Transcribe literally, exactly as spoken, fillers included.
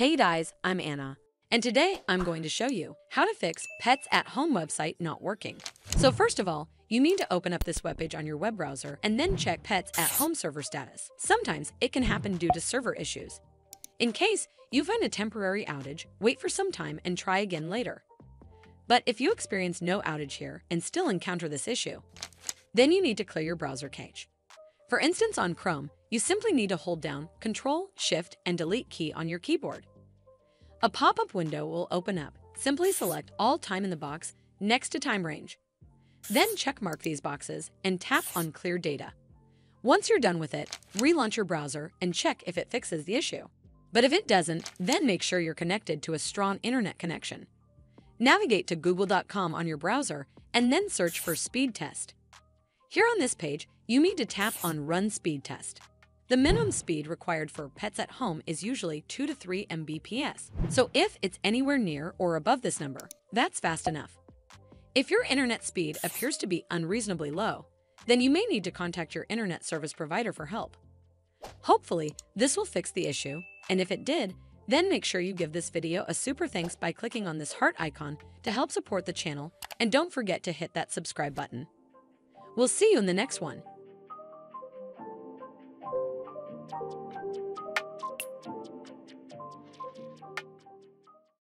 Hey guys, I'm Anna, and today I'm going to show you how to fix Pets at Home website not working. So first of all, you need to open up this webpage on your web browser and then check Pets at Home server status. Sometimes it can happen due to server issues. In case you find a temporary outage, wait for some time and try again later. But if you experience no outage here and still encounter this issue, then you need to clear your browser cache. For instance, on Chrome, you simply need to hold down Control, Shift, and Delete key on your keyboard. A pop-up window will open up. Simply select all time in the box next to time range. Then checkmark these boxes and tap on Clear Data. Once you're done with it, relaunch your browser and check if it fixes the issue. But if it doesn't, then make sure you're connected to a strong internet connection. Navigate to google dot com on your browser and then search for Speed Test. Here on this page, you need to tap on Run Speed Test. The minimum speed required for Pets at Home is usually two to three megabits per second. So if it's anywhere near or above this number, that's fast enough. If your internet speed appears to be unreasonably low, then you may need to contact your internet service provider for help. Hopefully, this will fix the issue, and if it did, then make sure you give this video a super thanks by clicking on this heart icon to help support the channel, and don't forget to hit that subscribe button. We'll see you in the next one.